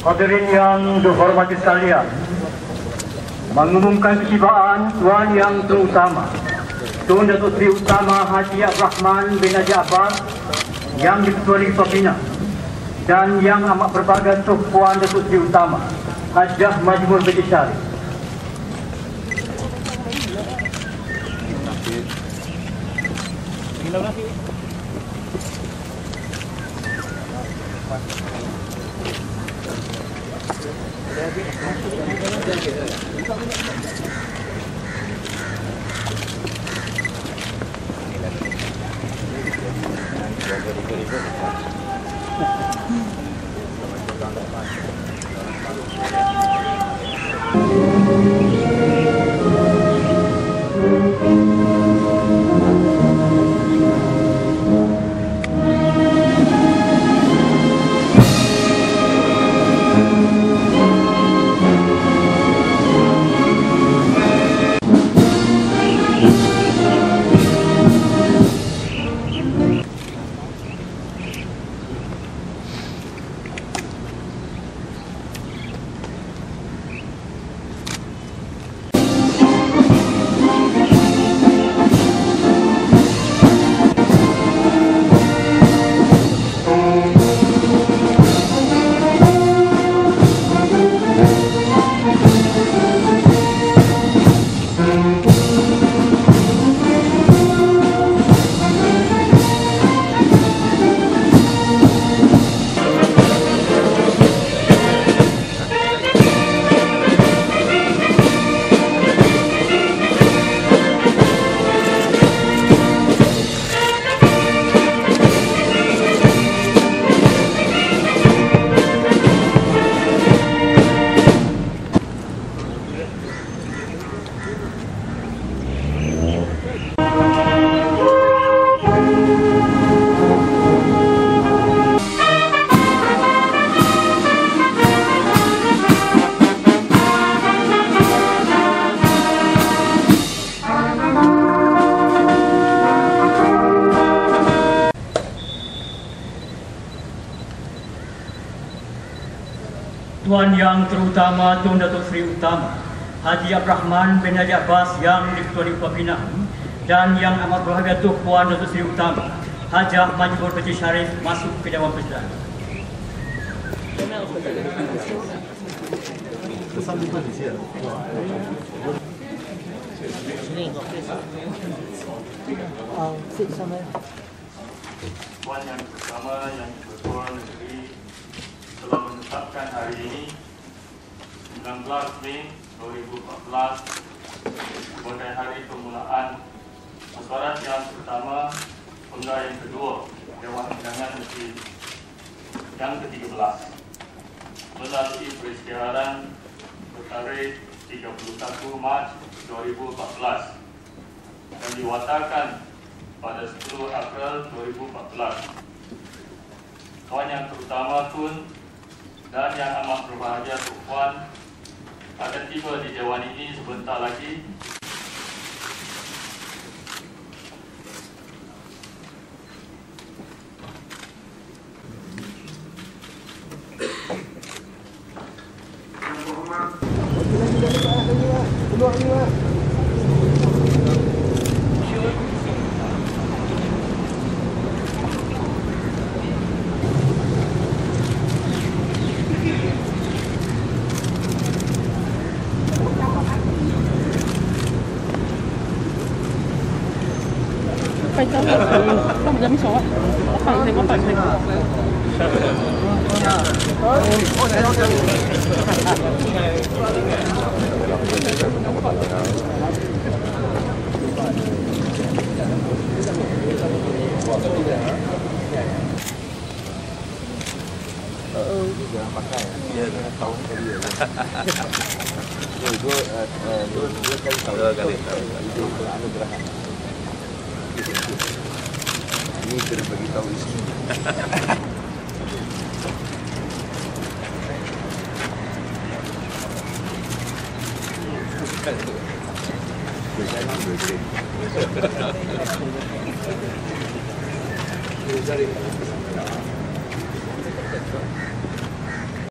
Hadirin yang dihormati sekalian, mengumumkan ketibaan Tuan Yang Terutama Tun Datuk Seri Utama Haji Abdul Rahman bin Haji Abbas Yang Diketuai Pembina dan Yang Amat Berbahagia Puan Datuk Seri Utama Hajah Majmur binti Syarif. Tuan Yang Terutama Tun Datuk Seri Utama Haji Abdul Rahman bin Haji Abbas Yang Diketuai Pembina dan Yang Amat Berbahagia Puan Datuk Seri Utama Hajah Majmur binti Syarif masuk ke Dewan Persidangan. Puan Yang Pertama yang bertuan negeri telah menetapkan hari ini 19 Mei 2014 sebagai hari permulaan mesyuarat yang pertama penggal yang kedua Dewan Undangan Negeri yang ke-13 melalui peristiaran bertarikh 31 Mac 2014 dan diwatakan pada 10 April 2014. Tuan Yang Terutama Tun dan Yang Amat Berbahagia Puan akan tiba di Dewan ini sebentar lagi. Jangan pakai. Dia dengan tahun tadi. Dua kali tahu. Anugerah. Ini kena bagi tahu isteri. Jangan